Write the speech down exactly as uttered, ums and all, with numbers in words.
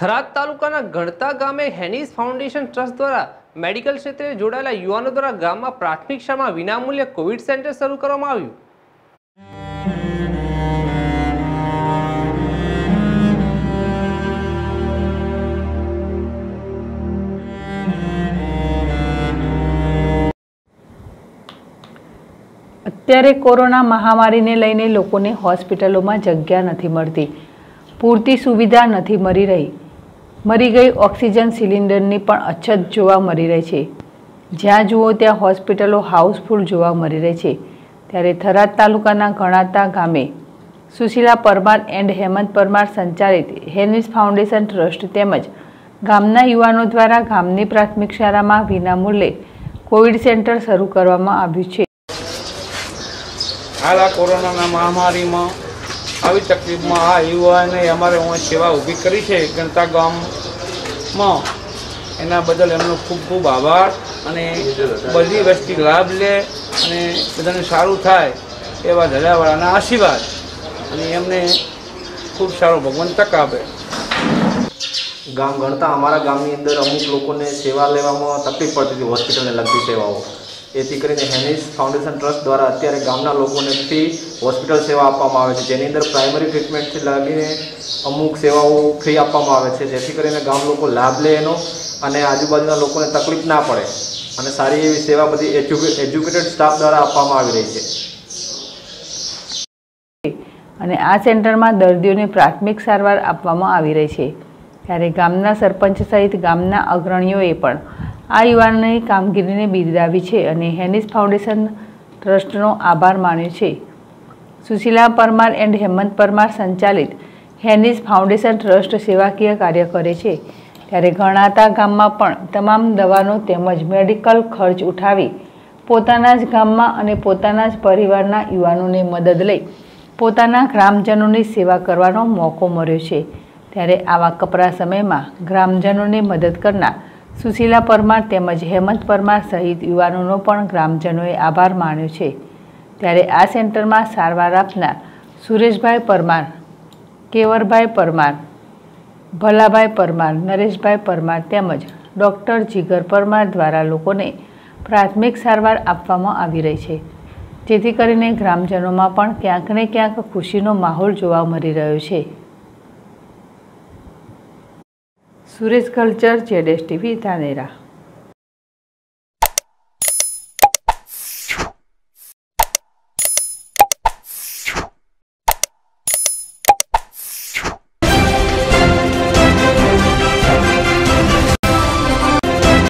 થરાદ તાલુકાના ગણતા ગામે હેનિસ ફાઉન્ડેશન ટ્રસ્ટ દ્વારા મેડિકલ ક્ષેત્રે જોડાયેલા યુવાનો દ્વારા ગામમાં પ્રાથમિક શાળામાં વિનામૂલ્યે કોવિડ સેન્ટર શરૂ કરવામાં આવ્યું। અત્યારે કોરોના મહામારીને લઈને લોકોને હોસ્પિટલોમાં જગ્યા નથી મળતી, પૂરતી સુવિધા નથી મળી રહી, મરી ગઈ ઓક્સિજન સિલિન્ડરની પણ અછત જોવા મળી રહી છે। જ્યાં જુઓ ત્યાં હોસ્પિટલો હાઉસફુલ જોવા મળી રહી છે। ત્યારે થરાદ તાલુકાના ગણાતા ગામે સુશીલા પરમાર એન્ડ હેમંત પરમાર સંચાલિત હેનિસ ફાઉન્ડેશન ટ્રસ્ટ તેમજ ગામના યુવાનો દ્વારા ગામની પ્રાથમિક શાળામાં વિનામૂલ્યે કોવિડ સેન્ટર શરૂ કરવામાં આવ્યું છે। हाल आ कोरोना महामारी में આવી તકલીફમાં આ યુવાને અમારે હું સેવા ઊભી કરી છે ગણતા ગામમાં, એના બદલ એમનો ખૂબ ખૂબ આભાર અને બધી વસ્તી લાભ લે અને બધાને સારું થાય એવા ધજાવાળાના આશીર્વાદ અને એમને ખૂબ સારો ભગવાન તક આપે। ગામ ગણતા અમારા ગામની અંદર અમુક લોકોને સેવા લેવામાં તકલીફ પડતી હતી, હોસ્પિટલને લગતી સેવાઓ, એથી કરીને હેનિસ ફાઉન્ડેશન ટ્રસ્ટ દ્વારા અત્યારે ગામના લોકોને ફ્રી હોસ્પિટલ સેવા આપવામાં આવે છે, જેની અંદર પ્રાઇમરી ટ્રીટમેન્ટથી લાગીને અમુક સેવાઓ ફ્રી આપવામાં આવે છે, જેથી કરીને ગામ લોકો લાભ લે એનો અને આજુબાજુના લોકોને તકલીફ ના પડે અને સારી એવી સેવા બધી એજ્યુકેટેડ સ્ટાફ દ્વારા આપવામાં આવી રહી છે। અને આ સેન્ટરમાં દર્દીઓને પ્રાથમિક સારવાર આપવામાં આવી રહી છે। ત્યારે ગામના સરપંચ સહિત ગામના અગ્રણીઓએ પણ આ યુવાનની કામગીરીને બિરદાવી છે અને હેનિસ ફાઉન્ડેશન ટ્રસ્ટનો આભાર માન્યો છે। સુશીલા પરમાર એન્ડ હેમંત પરમાર સંચાલિત હેનિસ ફાઉન્ડેશન ટ્રસ્ટ સેવાકીય કાર્ય કરે છે। ત્યારે ગણાતા ગામમાં પણ તમામ દવાનો તેમજ મેડિકલ ખર્ચ ઉઠાવી પોતાના જ ગામમાં અને પોતાના જ પરિવારના યુવાનોને મદદ લઈ પોતાના ગ્રામજનોની સેવા કરવાનો મોકો મળ્યો છે। ત્યારે આવા કપરા સમયમાં ગ્રામજનોને મદદ કરનાર સુશીલા પરમાર તેમજ હેમંત પરમાર સહિત યુવાનોનો પણ ગ્રામજનોએ આભાર માન્યો છે। ત્યારે આ સેન્ટરમાં સારવાર આપનાર સુરેશભાઈ પરમાર, કેવરભાઈ પરમાર, ભલાભાઈ પરમાર, નરેશભાઈ પરમાર તેમજ ડૉક્ટર જીગર પરમાર દ્વારા લોકોને પ્રાથમિક સારવાર આપવામાં આવી રહી છે, જેથી કરીને ગ્રામજનોમાં પણ ક્યાંક ને ક્યાંક ખુશીનો માહોલ જોવા મળી રહ્યો છે। સુરેશ કલ્ચર, જેડેશ ટીવી, ધાનેરા।